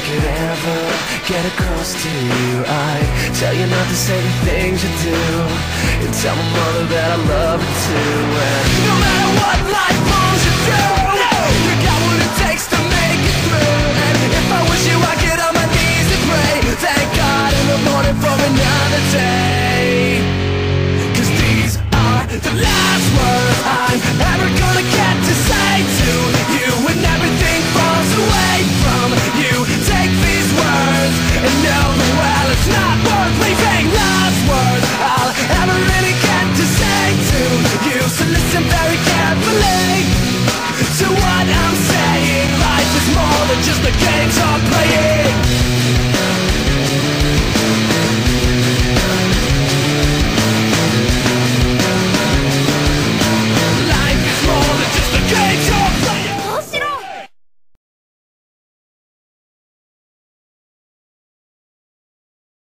could ever get across to you, I'd tell you not to say the things you do, and tell my mother that I love her too. And no matter what life pulls you through, you got what it takes to make it through. And if I was you, I'd get on my knees and pray, thank God in the morning for another day. 'Cause these are the last words I'm ever gonna get to say to you. When everything falls away from you, take these words and know that, well, it's not worth leaving. Last words I'll ever really get to say to you. So listen very carefully to what I'm saying. Life is more than just the games I'm playing.